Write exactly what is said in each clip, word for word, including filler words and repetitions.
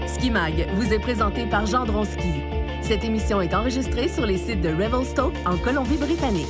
Ski Mag vous est présenté par Gendron Ski. Cette émission est enregistrée sur les sites de Revelstoke en Colombie-Britannique.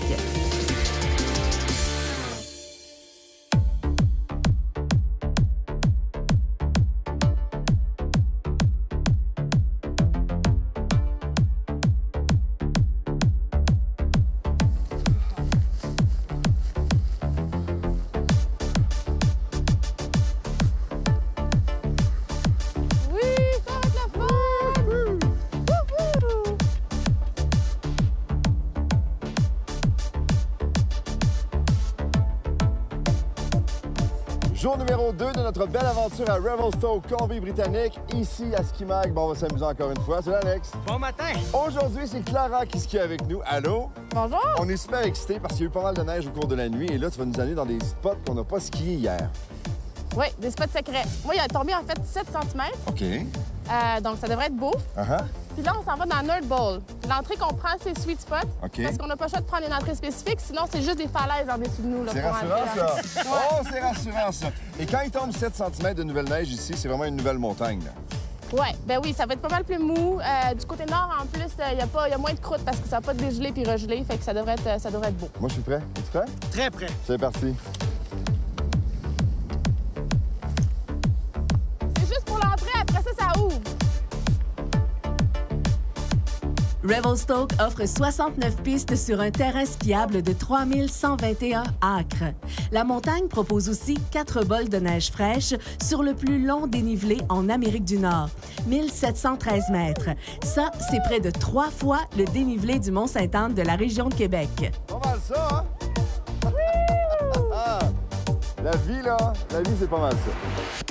Jour numéro deux de notre belle aventure à Revelstoke, Colombie-Britannique. Ici à Ski Mag, bon, on va s'amuser encore une fois. C'est Alex. Bon matin. Aujourd'hui, c'est Clara qui skie avec nous. Allô? Bonjour. On est super excités parce qu'il y a eu pas mal de neige au cours de la nuit. Et là, tu vas nous amener dans des spots qu'on n'a pas skié hier. Oui, des spots secrets. Moi, il a tombé en fait sept centimètres. OK. Euh, donc, ça devrait être beau. Uh-huh. Puis là, on s'en va dans Nerd Bowl. L'entrée qu'on prend, c'est Sweet Spot. OK. Parce qu'on n'a pas le choix de prendre une entrée spécifique, sinon c'est juste des falaises en dessous de nous. C'est rassurant, ça. Oh, c'est rassurant, ça. Et quand il tombe sept centimètres de nouvelle neige ici, c'est vraiment une nouvelle montagne, là. Oui, ben oui, ça va être pas mal plus mou. Euh, du côté nord, en plus, il y, a y a moins de croûte parce que ça va pas dégelé puis regelé, fait que ça devrait être, ça devrait être beau. Moi, je suis prêt. Es-tu prêt? Très prêt. C'est parti. C'est juste pour l'entrée, après ça, ça ouvre. Revelstoke offre soixante-neuf pistes sur un terrain skiable de trois mille cent vingt et un acres. La montagne propose aussi quatre bols de neige fraîche sur le plus long dénivelé en Amérique du Nord, mille sept cent treize mètres. Ça, c'est près de trois fois le dénivelé du Mont-Sainte-Anne de la région de Québec. Pas mal ça, hein? La vie, là, la vie, c'est pas mal ça.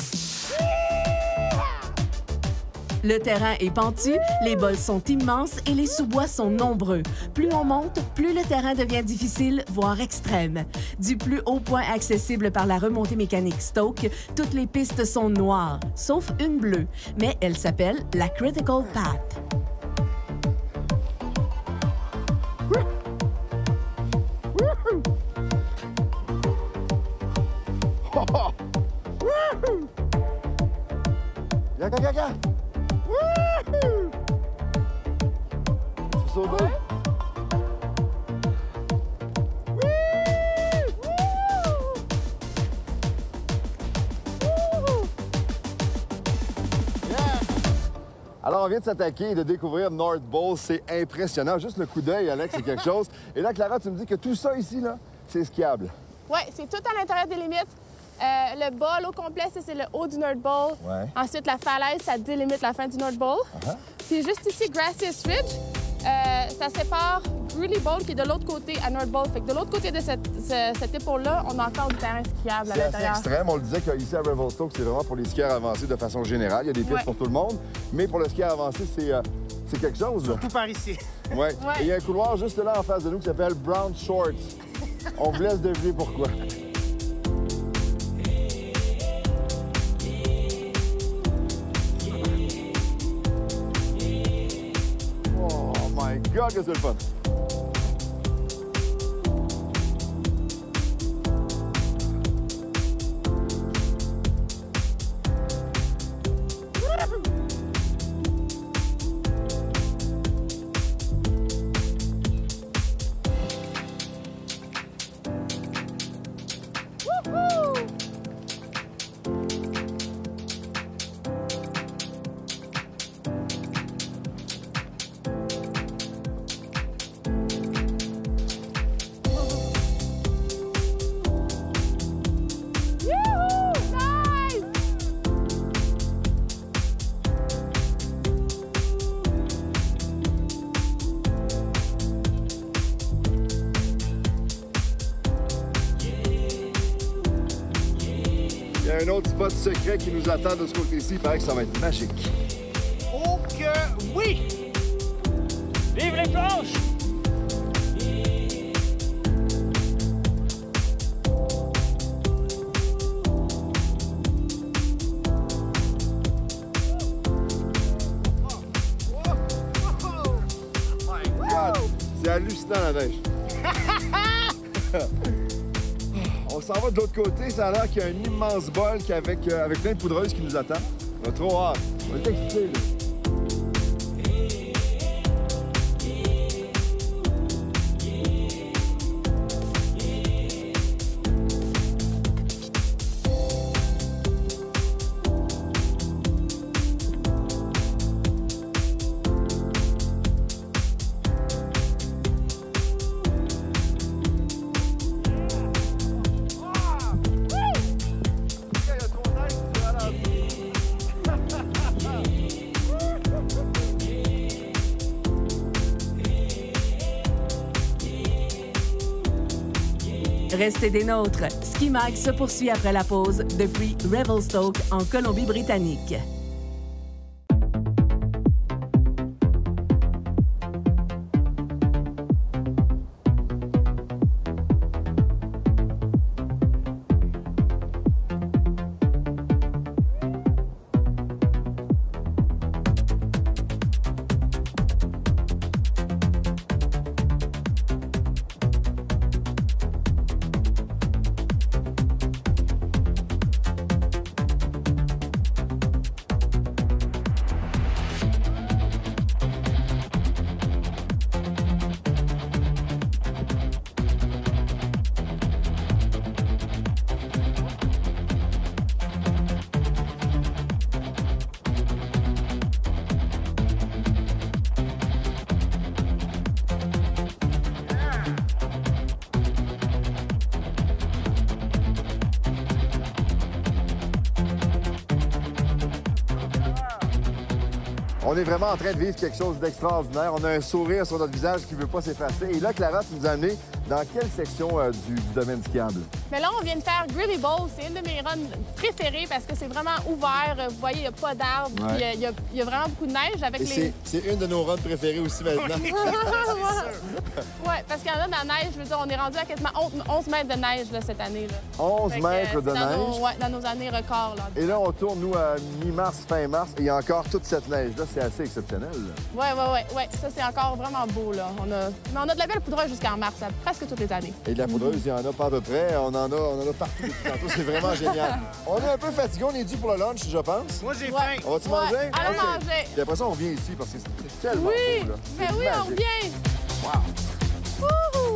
Le terrain est pentu, les bols sont immenses et les sous-bois sont nombreux. Plus on monte, plus le terrain devient difficile, voire extrême. Du plus haut point accessible par la remontée mécanique Stoke, toutes les pistes sont noires, sauf une bleue, mais elle s'appelle la Critical Path. Gaga, gaga! Wouhou! Tu veux sauter? Alors, on vient de s'attaquer et de découvrir North Bowl. C'est impressionnant. Juste le coup d'œil, Alex, c'est quelque chose. Et là, Clara, tu me dis que tout ça ici, là, c'est skiable. Oui, c'est tout à l'intérieur des limites. Euh, le bol au complet, c'est le haut du Nerd Bowl. Ouais. Ensuite, la falaise, ça délimite la fin du Nerd Bowl. Uh-huh. Puis juste ici, Gracious Ridge, euh, ça sépare Greeley Bowl qui est de l'autre côté à Nerd Bowl. Fait que de l'autre côté de cette, ce, cette épaule-là, on a encore du terrain skiable à C'est assez l'intérieur. extrême. On le disait qu'ici à Revelstoke, c'est vraiment pour les skieurs avancés de façon générale. Il y a des pistes Ouais. pour tout le monde. Mais pour le skieur avancé, c'est euh, c'est quelque chose, là. Tout par ici. Ouais. Ouais. Et il y a un couloir juste là en face de nous qui s'appelle Brown Shorts. On vous laisse deviner pourquoi. God, que c'est le fun! Il y a un autre spot secret qui nous attend de ce côté-ci. Il paraît que ça va être magique. Oh que oui! Vive les planches! C'est hallucinant la neige. On s'en va de l'autre côté. Ça a l'air qu'il y a un immense bol qui avec, euh, avec plein de poudreuses qui nous attend. On a trop hâte. On est excités, là. Restez des nôtres. Ski Mag se poursuit après la pause depuis Revelstoke en Colombie-Britannique. On est vraiment en train de vivre quelque chose d'extraordinaire. On a un sourire sur notre visage qui ne veut pas s'effacer. Et là, Clara, tu nous as amené dans quelle section euh, du, du domaine skiable? Mais là, on vient de faire Grilly Bowl. C'est une de mes runs préférées parce que c'est vraiment ouvert. Vous voyez, il n'y a pas d'arbres. Ouais. Puis il y, a, il y a vraiment beaucoup de neige avec Et les... c'est une de nos runs préférées aussi maintenant. Oui, parce qu'il y en a de la neige. Je veux dire, on est rendu à quasiment onze mètres de neige là, cette année. Là. onze Fait que, mètres euh, de dans neige. Nos, ouais, dans nos années records. Là. Et là, on tourne, nous, à mi-mars, fin mars, et il y a encore toute cette neige-là. C'est assez exceptionnel. Oui, oui, oui. Ouais. Ça, c'est encore vraiment beau. Là. On a... Mais on a de la belle poudreuse jusqu'en mars, presque toutes les années. Et de la poudreuse, il y en a pas à peu près. On en a, on en a partout depuis tantôt. C'est vraiment génial. On est un peu fatigué. On est dû pour le lunch, je pense. Moi, j'ai Ouais. faim. On va-tu Ouais, manger? allons OK. manger. Puis après ça, on revient ici parce que c'est tellement Oui, beau, là. mais C'est oui, on magique. vient. Wow! Wouhou!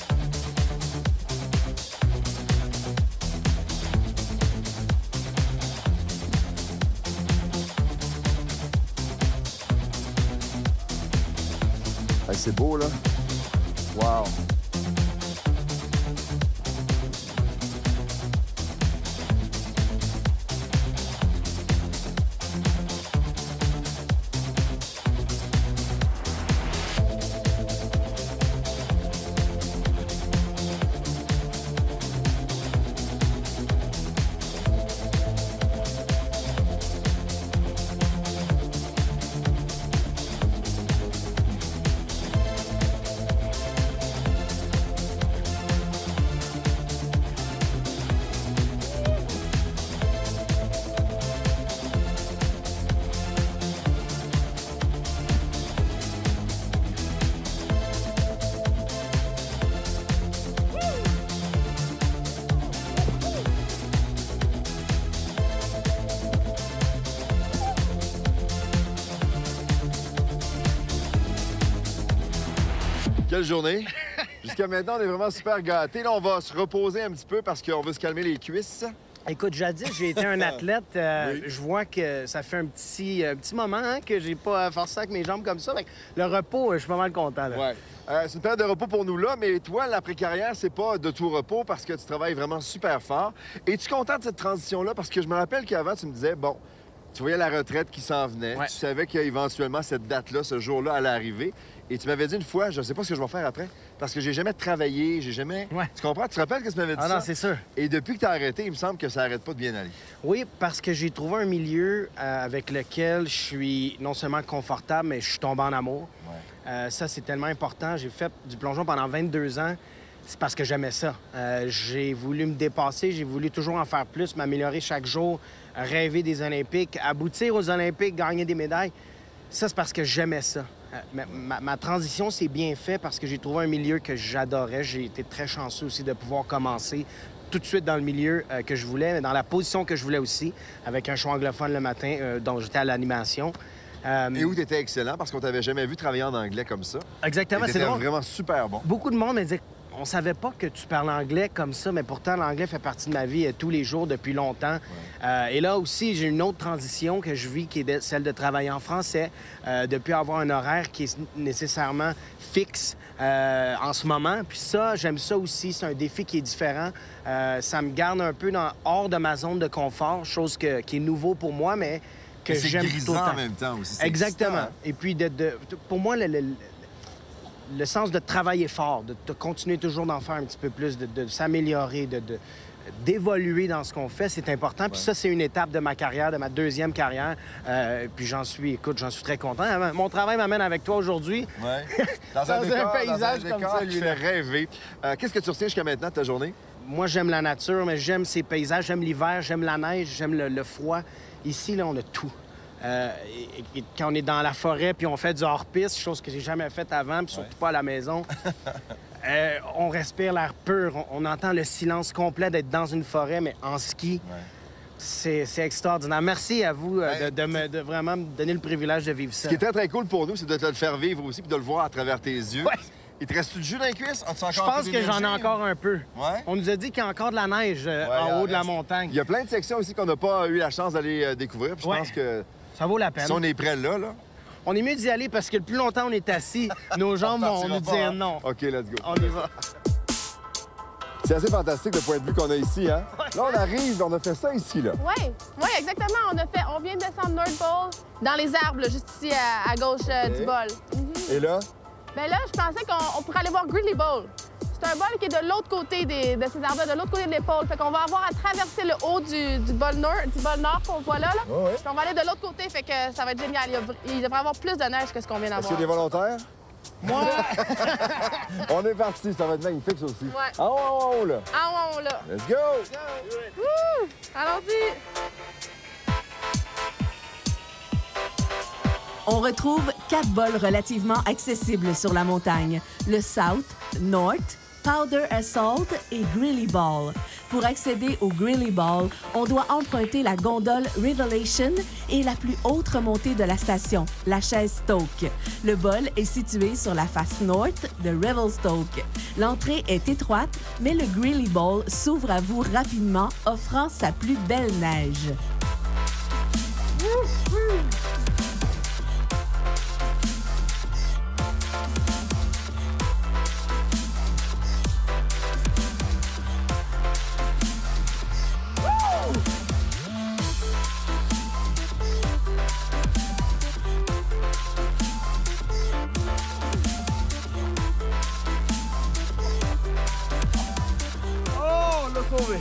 Hey, c'est beau, là. Wow! Quelle journée! Jusqu'à maintenant, on est vraiment super gâtés. Là, on va se reposer un petit peu parce qu'on veut se calmer les cuisses. Écoute, jadis, j'ai été un athlète. Euh, Oui. Je vois que ça fait un petit, un petit moment hein, que j'ai pas forcé avec mes jambes comme ça. Fait que le repos, euh, je suis pas mal content. Là. Ouais. Euh, c'est une période de repos pour nous là, mais toi, l'après-carrière, c'est pas de tout repos parce que tu travailles vraiment super fort. Es-tu content de cette transition-là? Parce que je me rappelle qu'avant, tu me disais, bon, tu voyais la retraite qui s'en venait. Ouais. Tu savais qu'éventuellement, cette date-là, ce jour-là, allait arriver. Et tu m'avais dit une fois, je sais pas ce que je vais faire après, parce que j'ai jamais travaillé, j'ai jamais... Ouais. Tu comprends? Tu te rappelles que tu m'avais dit Ah ça? non, c'est sûr. Et depuis que tu as arrêté, il me semble que ça arrête pas de bien aller. Oui, parce que j'ai trouvé un milieu euh, avec lequel je suis non seulement confortable, mais je suis tombé en amour. Ouais. Euh, ça, c'est tellement important. J'ai fait du plongeon pendant vingt-deux ans. C'est parce que j'aimais ça. Euh, j'ai voulu me dépasser, j'ai voulu toujours en faire plus, m'améliorer chaque jour, rêver des Olympiques, aboutir aux Olympiques, gagner des médailles. Ça, c'est parce que j'aimais ça. Euh, ma, ma, ma transition s'est bien faite parce que j'ai trouvé un milieu que j'adorais. J'ai été très chanceux aussi de pouvoir commencer tout de suite dans le milieu euh, que je voulais, mais dans la position que je voulais aussi, avec un show anglophone le matin, euh, dont j'étais à l'animation. Euh... Et où tu étais excellent, parce qu'on t'avait jamais vu travailler en anglais comme ça. Exactement, c'est drôle. Vraiment super bon. Beaucoup de monde me disait, on savait pas que tu parles anglais comme ça, mais pourtant, l'anglais fait partie de ma vie euh, tous les jours depuis longtemps. Ouais. Euh, et là aussi, j'ai une autre transition que je vis, qui est de, celle de travailler en français, euh, depuis avoir un horaire qui est nécessairement fixe euh, en ce moment. Puis ça, j'aime ça aussi. C'est un défi qui est différent. Euh, ça me garde un peu dans, hors de ma zone de confort, chose que, qui est nouveau pour moi, mais que j'aime tout en même temps aussi. Exactement. Excitant. Et puis, de, de, pour moi, le, le, le sens de travailler fort, de, de continuer toujours d'en faire un petit peu plus, de, de s'améliorer, de, de, d'évoluer dans ce qu'on fait, c'est important. Puis ouais. ça, c'est une étape de ma carrière, de ma deuxième carrière. Euh, puis j'en suis, écoute, j'en suis très content. Mon travail m'amène avec toi aujourd'hui. Ouais. Dans, dans un, décor, un paysage dans un comme ça, lui. Fait rêver. Euh, Qu'est-ce que tu retiens jusqu'à maintenant de ta journée? Moi, j'aime la nature, mais j'aime ces paysages, j'aime l'hiver, j'aime la neige, j'aime le, le froid. Ici, là, on a tout. Euh, et, et quand on est dans la forêt puis on fait du hors-piste, chose que j'ai jamais faite avant, puis surtout ouais. pas à la maison, euh, on respire l'air pur. On, on entend le silence complet d'être dans une forêt, mais en ski. Ouais. C'est extraordinaire. Merci à vous euh, de, de, me, de vraiment me donner le privilège de vivre ça. Ce qui est très, très cool pour nous, c'est de te le faire vivre aussi puis de le voir à travers tes yeux. Ouais. Il te reste-tu du jus dans les cuisses? Je pense que j'en ai encore un peu. Ouais? On nous a dit qu'il y a encore de la neige euh, ouais, en haut de la montagne. Il y a plein de sections aussi qu'on n'a pas eu la chance d'aller euh, découvrir. Je ouais. pense que ça vaut la peine. Si on est prêt là, là... On est mieux d'y aller parce que le plus longtemps on est assis, nos jambes vont nous dire hein? non. OK, let's go. On y va. C'est assez fantastique le point de vue qu'on a ici, hein? Là, on arrive, on a fait ça ici, là. Oui, oui, exactement. On a fait, on vient de descendre North Pole dans les arbres, là, juste ici à, à gauche euh, okay. du bol. Mm-hmm. Et là? Bien là, je pensais qu'on pourrait aller voir Greeley Bowl. C'est un bol qui est de l'autre côté des, de ces arbres-là, de l'autre côté de l'épaule. Fait qu'on va avoir à traverser le haut du, du bol nord, du bol nord qu'on voit là. là. Oh oui. Puis on va aller de l'autre côté, fait que ça va être génial. Il, y a, il devrait y avoir plus de neige que ce qu'on vient d'avoir. Est-ce qu'il y a des volontaires? Moi! On est parti, ça va être magnifique ça aussi. Ouais. En haut, en haut, là. En haut, là. Let's go! Wouh! Allons-y! On retrouve quatre bols relativement accessibles sur la montagne. Le South, North, Powder Assault et Greeley Ball. Pour accéder au Greeley Ball, on doit emprunter la gondole Revelation et la plus haute remontée de la station, la chaise Stoke. Le bol est situé sur la face north de Revelstoke. L'entrée est étroite, mais le Greeley Ball s'ouvre à vous rapidement, offrant sa plus belle neige. Sauvé.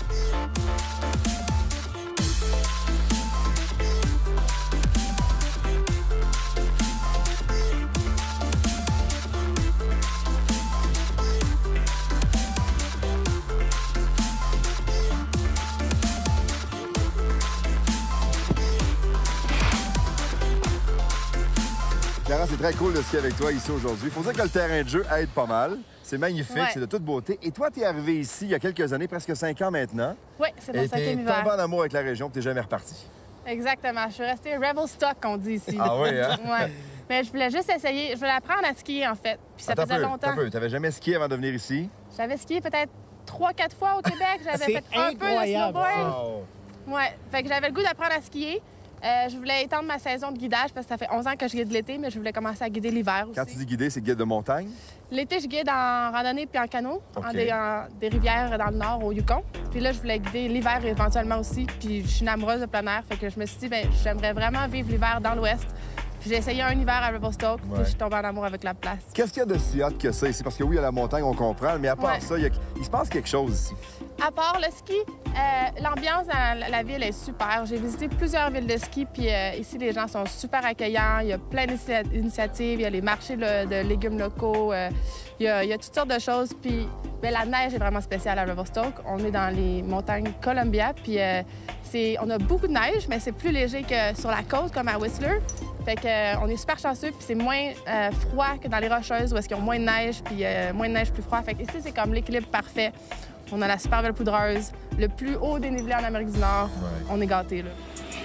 Clara, c'est très cool de skier avec toi ici aujourd'hui. Il faut dire que le terrain de jeu aide pas mal. C'est magnifique, ouais. c'est de toute beauté. Et toi, tu es arrivé ici il y a quelques années, presque cinq ans maintenant. Oui, c'est mon cinquième hiver. Et tu es tombé en amour avec la région, tu n'es jamais reparti. Exactement. Je suis restée Revelstoke, on dit ici. Ah oui, hein? Oui. Mais je voulais juste essayer. Je voulais apprendre à skier, en fait. Puis ça Attends faisait peu, longtemps. Tu n'avais jamais skié avant de venir ici? J'avais skié peut-être trois, quatre fois au Québec. J'avais fait un peu de snowboard. Wow. Oui. Fait que j'avais le goût d'apprendre à skier. Euh, je voulais étendre ma saison de guidage parce que ça fait onze ans que je guide l'été, mais je voulais commencer à guider l'hiver aussi. Quand tu dis guider, c'est guide de montagne? L'été, je guide en randonnée puis en canot, okay. en, des, en des rivières dans le nord, au Yukon. Puis là, je voulais guider l'hiver éventuellement aussi. Puis je suis une amoureuse de plein air, fait que je me suis dit, bien, j'aimerais vraiment vivre l'hiver dans l'Ouest. Puis j'ai essayé un hiver à Revelstoke, ouais. puis je suis tombée en amour avec la place. Qu'est-ce qu'il y a de si hot que ça ici? Parce que oui, il y a la montagne, on comprend, mais à part ouais. ça, il, y a... il se passe quelque chose ici. À part le ski, euh, l'ambiance dans la, la ville est super. J'ai visité plusieurs villes de ski, puis euh, ici, les gens sont super accueillants. Il y a plein d'initiatives. Il y a les marchés de, de légumes locaux. Euh, il, y a, il y a toutes sortes de choses. Puis bien, la neige est vraiment spéciale à Revelstoke. On est dans les montagnes Columbia, puis euh, on a beaucoup de neige, mais c'est plus léger que sur la côte, comme à Whistler. Fait que, euh, on est super chanceux, puis c'est moins euh, froid que dans les Rocheuses, où est-ce qu'ils ont moins de neige, puis euh, moins de neige, plus froid. Fait que ici, c'est comme l'équilibre parfait. On a la super belle poudreuse, le plus haut dénivelé en Amérique du Nord. Ouais. On est gâtés, là.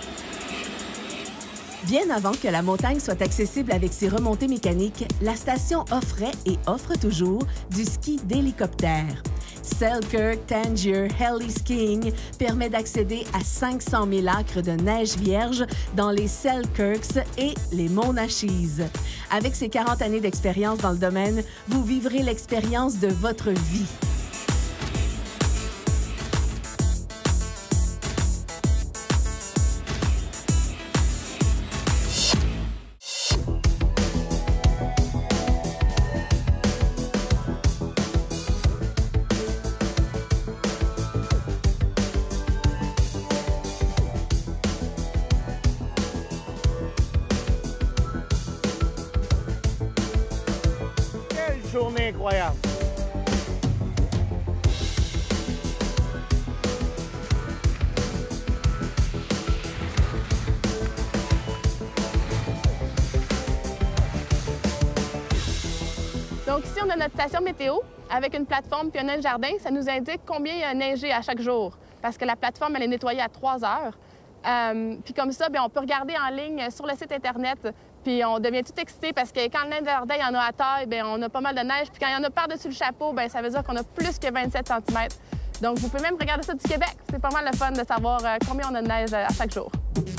Bien avant que la montagne soit accessible avec ses remontées mécaniques, la station offrait et offre toujours du ski d'hélicoptère. Selkirk Tangier Heli Skiing permet d'accéder à cinq cent mille acres de neige vierge dans les Selkirks et les Monachies. Avec ses quarante années d'expérience dans le domaine, vous vivrez l'expérience de votre vie. Journée incroyable. Donc ici, on a notre station météo avec une plateforme puis un nain de jardin. Ça nous indique combien il y a neigé à chaque jour parce que la plateforme, elle est nettoyée à trois heures. Euh, puis comme ça, bien, on peut regarder en ligne sur le site Internet. Puis on devient tout excité parce que quand le nain de jardin, il y en a à taille, bien, on a pas mal de neige. Puis quand il y en a par-dessus le chapeau, bien, ça veut dire qu'on a plus que vingt-sept centimètres. Donc vous pouvez même regarder ça du Québec. C'est pas mal le fun de savoir euh, combien on a de neige à chaque jour.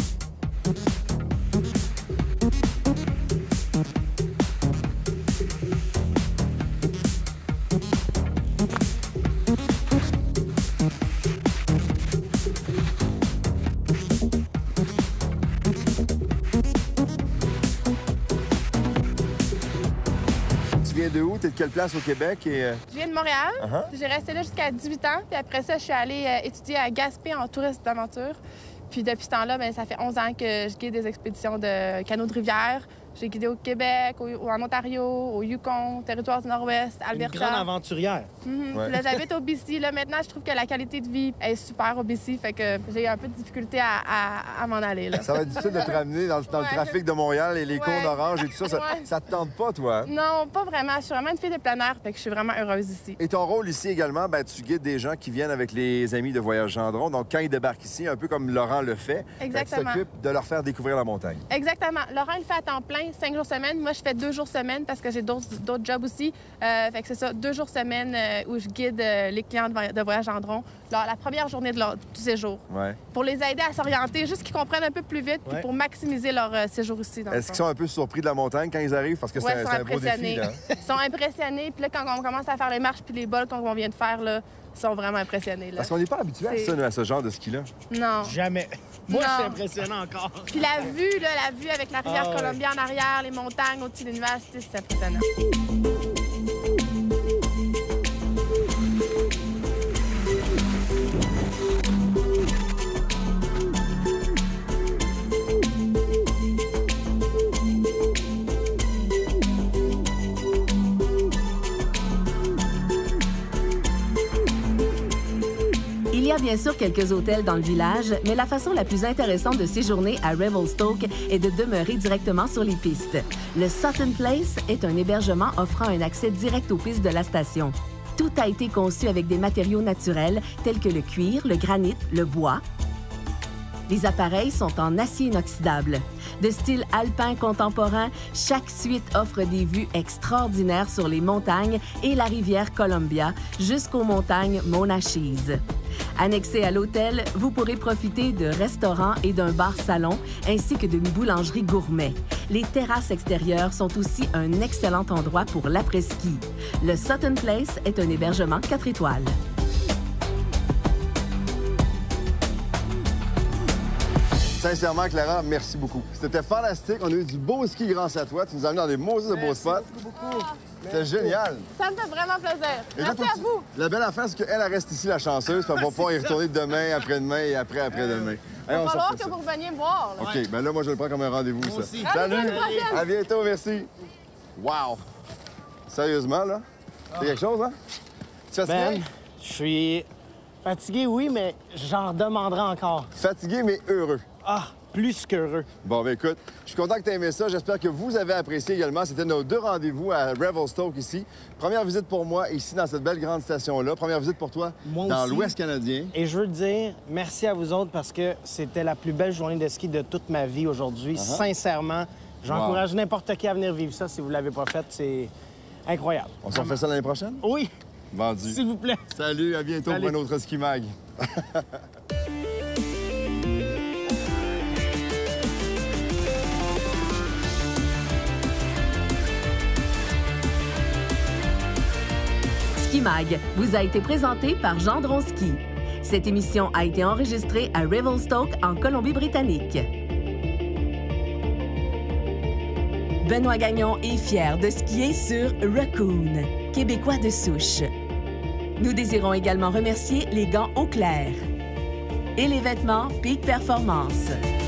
Tu viens de où? T'es de quelle place au Québec? Et... Je viens de Montréal. Uh-huh. J'ai resté là jusqu'à dix-huit ans. Puis après ça, je suis allée euh, étudier à Gaspé en tourisme d'aventure. Puis depuis ce temps-là, bien, ça fait onze ans que je guide des expéditions de canaux de rivière. J'ai guidé au Québec, au, en Ontario, au Yukon, territoire du Nord-Ouest, Alberta. Une grande aventurière. Mm-hmm. Ouais. Puis là, j'habite au B C. Là, maintenant, je trouve que la qualité de vie est super au B C. Fait que j'ai un peu de difficulté à, à, à m'en aller. Là. Ça va être difficile de te ramener dans, dans Ouais. le trafic de Montréal et les Ouais. cônes oranges et tout ça. Ça, Ouais. ça te tente pas, toi? Hein? Non, pas vraiment. Je suis vraiment une fille de plein air. Fait que je suis vraiment heureuse ici. Et ton rôle ici également, ben, tu guides des gens qui viennent avec les amis de Voyage Gendron. Donc, quand ils débarquent ici, un peu comme Laurent le fait, ben, tu Exactement. t'occupes de leur faire découvrir la montagne. Exactement. Laurent, il fait à temps plein, cinq jours semaine. Moi, je fais deux jours semaine parce que j'ai d'autres d'autres jobs aussi. Euh, fait que c'est ça, deux jours semaine euh, où je guide euh, les clients de, voy- de Voyage Gendron la, la première journée de leur, du séjour. Ouais. Pour les aider à s'orienter, juste qu'ils comprennent un peu plus vite, puis Ouais. pour maximiser leur euh, séjour ici. dans le Est-ce fond. qu'ils sont un peu surpris de la montagne quand ils arrivent? Parce que Ouais, c'est ils un, sont c'est un beau défi. impressionnés. Là. Ils sont impressionnés. Puis là, quand on commence à faire les marches puis les bols qu'on vient de faire, là, ils sont vraiment impressionnés. Là. Parce qu'on n'est pas habitué à C'est- ça, nous, à ce genre de ski-là. Non. Jamais. Moi, Non. c'est impressionnant encore. Puis la vue, là, la vue avec la rivière Ah ouais. Columbia en arrière, les montagnes au-dessus des nuages, tu sais, c'est impressionnant. Il y a bien sûr quelques hôtels dans le village, mais la façon la plus intéressante de séjourner à Revelstoke est de demeurer directement sur les pistes. Le Sutton Place est un hébergement offrant un accès direct aux pistes de la station. Tout a été conçu avec des matériaux naturels tels que le cuir, le granit, le bois. Les appareils sont en acier inoxydable. De style alpin contemporain, chaque suite offre des vues extraordinaires sur les montagnes et la rivière Columbia jusqu'aux montagnes Monachies. Annexé à l'hôtel, vous pourrez profiter de restaurants et d'un bar-salon ainsi que d'une boulangerie gourmet. Les terrasses extérieures sont aussi un excellent endroit pour l'après-ski. Le Sutton Place est un hébergement quatre étoiles. Sincèrement, Clara, merci beaucoup. C'était fantastique. On a eu du beau ski grâce à toi. Tu nous as amené dans des beaux de beaux spots. C'était génial. Ça me fait vraiment plaisir. Et là, Merci faut à que tu- vous. La belle affaire, c'est qu'elle elle reste ici, la chanceuse, puis elle va pouvoir y retourner demain, après-demain et après, après-demain. Il Hey, va on falloir s'en fait que ça. vous reveniez me voir. Là. OK, ben là, moi, je le prends comme un rendez-vous, ça. aussi. Salut! À la semaine prochaine. À bientôt, merci. Wow! Sérieusement, là? C'est quelque chose, hein? Tu fais Ben, je suis fatigué, oui, mais j'en redemanderai encore. Fatigué, mais heureux. Ah, plus qu'heureux. Bon, ben écoute, je suis content que tu aies aimé ça. J'espère que vous avez apprécié également. C'était nos deux rendez-vous à Revelstoke ici. Première visite pour moi ici dans cette belle grande station-là. Première visite pour toi Moi dans aussi. l'Ouest canadien. Et je veux te dire merci à vous autres parce que c'était la plus belle journée de ski de toute ma vie aujourd'hui. Uh-huh. Sincèrement, j'encourage n'importe qui à venir vivre ça si vous ne l'avez pas fait. C'est incroyable. On s'en fait ça l'année prochaine? Oui, Vendu. s'il vous plaît. Salut, à bientôt Salut. pour un autre Ski Mag. Ski Mag vous a été présenté par Jean Dronski. Cette émission a été enregistrée à Revelstoke, en Colombie-Britannique. Benoît Gagnon est fier de skier sur Raccoon, québécois de souche. Nous désirons également remercier les gants Eau Claire et les vêtements Peak Performance.